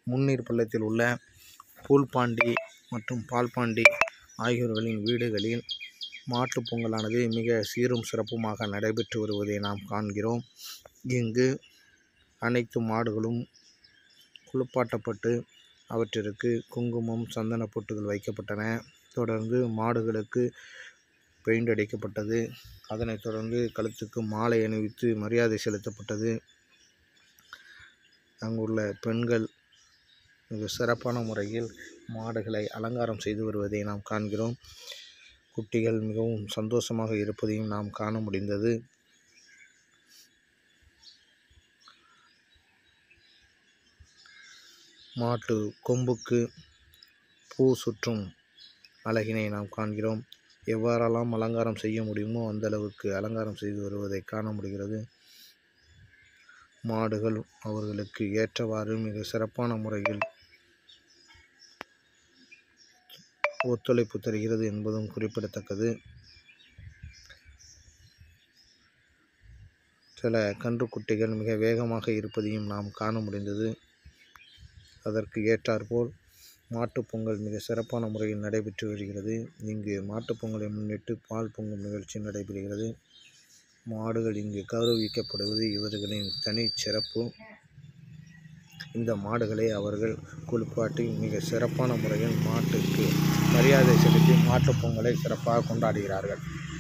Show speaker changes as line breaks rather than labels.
முன்னீர் பள்ளத்தில் உள்ள பூல்பாண்டி மற்றும் பால்பாண்டி ஆகியோர்களின் வீடுகளில் மாட்டுப் பொங்கலானது மிக சீரும் சிறப்புமாக நடைபெற்று வருவதை நாம் காண்கிறோம். இங்கு அனைத்து மாடுகளும் குளிப்பாட்டப்பட்டு அவற்றிற்கு குங்குமம், சந்தன பொட்டுகள் வைக்கப்பட்டன. தொடர்ந்து மாடுகளுக்கு பெயிண்ட் அடிக்கப்பட்டது. அதனைத் தொடர்ந்து கழுத்துக்கு மாலை அணிவித்து மரியாதை செலுத்தப்பட்டது. அங்குள்ள பெண்கள் மிக சிறப்பான முறையில் மாடுகளை அலங்காரம் செய்து வருவதை நாம் காண்கிறோம். குட்டிகள் மிகவும் சந்தோஷமாக இருப்பதையும் நாம் காண முடிந்தது. மாட்டு கொம்புக்கு பூ சுற்றும் அழகினை நாம் காண்கிறோம். எவ்வாறெல்லாம் அலங்காரம் செய்ய முடியுமோ அந்த அளவுக்கு அலங்காரம் செய்து வருவதை காண முடிகிறது. மாடுகள் அவர்களுக்கு ஏற்றவாறு மிக சிறப்பான முறையில் ஒத்துழைப்பு தருகிறது என்பதும் குறிப்பிடத்தக்கது. சில கன்றுக்குட்டிகள் மிக வேகமாக இருப்பதையும் நாம் காண முடிந்தது. அதற்கு ஏற்றாற்போல் மாட்டுப் பொங்கல் மிக சிறப்பான முறையில் நடைபெற்று வருகிறது. இங்கு மாட்டுப் பொங்கலை முன்னிட்டு பால் பொங்கும் நிகழ்ச்சி நடைபெறுகிறது. மாடுகள் இங்கு கௌரவிக்கப்படுவது இவர்களின் தனி சிறப்பு. இந்த மாடுகளை அவர்கள் குளிப்பாட்டி மிக சிறப்பான முறையில் மாட்டுக்கு மரியாதை செலுத்தி மாட்டுப் பொங்கலை சிறப்பாக கொண்டாடுகிறார்கள்.